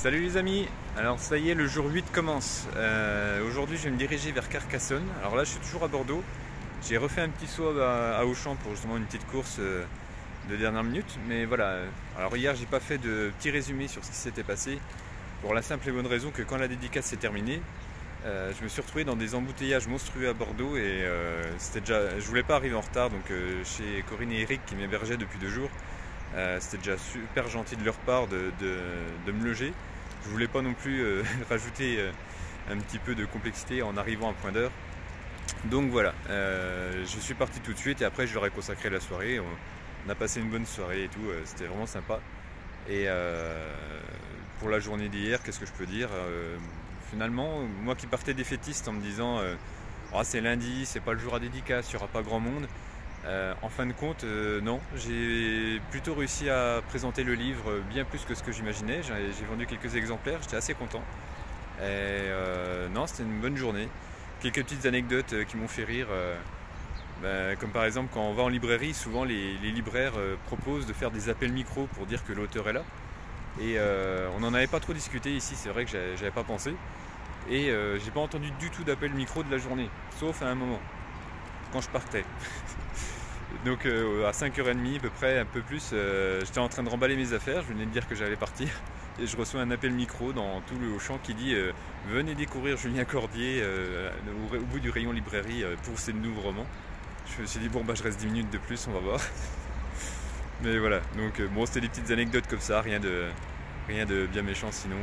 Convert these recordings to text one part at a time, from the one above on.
Salut les amis, alors ça y est, le jour 8 commence. Aujourd'hui je vais me diriger vers Carcassonne. Alors là je suis toujours à Bordeaux. J'ai refait un petit saut à Auchan pour justement une petite course de dernière minute. Mais voilà, alors hier j'ai pas fait de petit résumé sur ce qui s'était passé. Pour la simple et bonne raison que quand la dédicace s'est terminée, je me suis retrouvé dans des embouteillages monstrueux à Bordeaux et je voulais pas arriver en retard. Donc chez Corinne et Eric qui m'hébergeaient depuis 2 jours, c'était déjà super gentil de leur part de me loger. Je voulais pas non plus rajouter un petit peu de complexité en arrivant à point d'heure. Donc voilà, je suis parti tout de suite et après je leur ai consacré la soirée. On a passé une bonne soirée et tout, c'était vraiment sympa. Et pour la journée d'hier, qu'est-ce que je peux dire finalement, moi qui partais défaitiste en me disant oh, c'est lundi, c'est pas le jour à dédicace, il n'y aura pas grand monde. En fin de compte, non, j'ai plutôt réussi à présenter le livre bien plus que ce que j'imaginais. J'ai vendu quelques exemplaires, j'étais assez content. Et non, c'était une bonne journée. Quelques petites anecdotes qui m'ont fait rire. Comme par exemple, quand on va en librairie, souvent les libraires proposent de faire des appels micro pour dire que l'auteur est là. Et on n'en avait pas trop discuté ici, c'est vrai que j'avais pas pensé. Et j'ai pas entendu du tout d'appel micro de la journée, sauf à un moment, quand je partais. Donc à 5h30 à peu près, un peu plus, j'étais en train de remballer mes affaires, je venais de dire que j'allais partir et je reçois un appel micro dans tout le Auchan qui dit venez découvrir Julien Cordier au bout du rayon librairie pour ses nouveaux romans. Je me suis dit bon bah je reste 10 minutes de plus, on va voir. Mais voilà, donc bon c'était des petites anecdotes comme ça, rien de bien méchant sinon.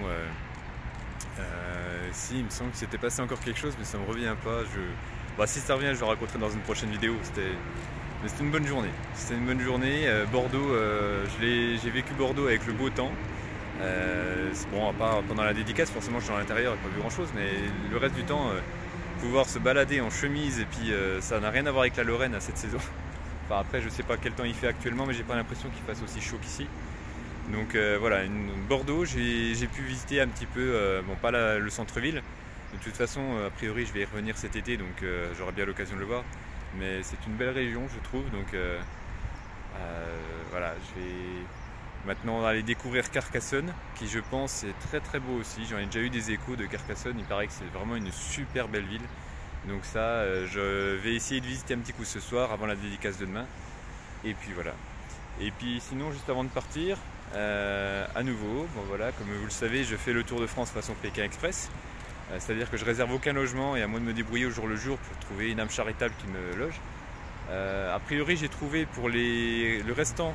Si, il me semble que c'était passé encore quelque chose mais ça me revient pas. Bah, si ça revient je le raconterai dans une prochaine vidéo. Mais c'était une bonne journée. C'était une bonne journée. Bordeaux, j'ai vécu Bordeaux avec le beau temps. Bon, à part pendant la dédicace, forcément je suis à l'intérieur, j'ai pas vu grand chose, mais le reste du temps, pouvoir se balader en chemise et puis ça n'a rien à voir avec la Lorraine à cette saison. Enfin après, je sais pas quel temps il fait actuellement, mais j'ai pas l'impression qu'il fasse aussi chaud qu'ici. Donc voilà, Bordeaux, j'ai pu visiter un petit peu, bon pas le centre-ville. De toute façon, a priori, je vais y revenir cet été, donc j'aurai bien l'occasion de le voir. Mais c'est une belle région, je trouve. Donc voilà, je vais maintenant aller découvrir Carcassonne, qui je pense est très très beau aussi. J'en ai déjà eu des échos de Carcassonne. Il paraît que c'est vraiment une super belle ville. Donc ça, je vais essayer de visiter un petit coup ce soir avant la dédicace de demain. Et puis voilà. Et puis sinon, juste avant de partir, à nouveau, bon voilà, comme vous le savez, je fais le tour de France façon Pékin Express. C'est-à-dire que je réserve aucun logement et à moi de me débrouiller au jour le jour pour trouver une âme charitable qui me loge. A priori j'ai trouvé pour le restant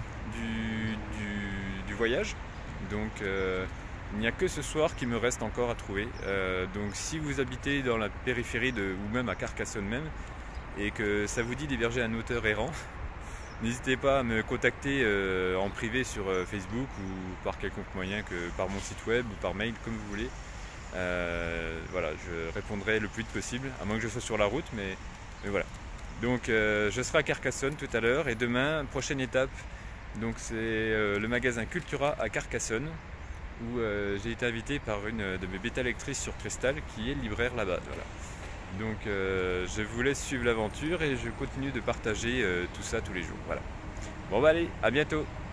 du voyage. Donc il n'y a que ce soir qui me reste encore à trouver. Donc si vous habitez dans la périphérie ou même à Carcassonne même, et que ça vous dit d'héberger un auteur errant, n'hésitez pas à me contacter en privé sur Facebook ou par quelconque moyen, que par mon site web ou par mail, comme vous voulez. Voilà, je répondrai le plus vite possible, à moins que je sois sur la route, mais voilà. Donc je serai à Carcassonne tout à l'heure et demain, prochaine étape, donc c'est le magasin Cultura à Carcassonne, où j'ai été invité par une de mes bêta lectrices sur Cristal qui est libraire là-bas. Voilà. Donc je vous laisse suivre l'aventure et je continue de partager tout ça tous les jours. Voilà. Bon bah allez, à bientôt.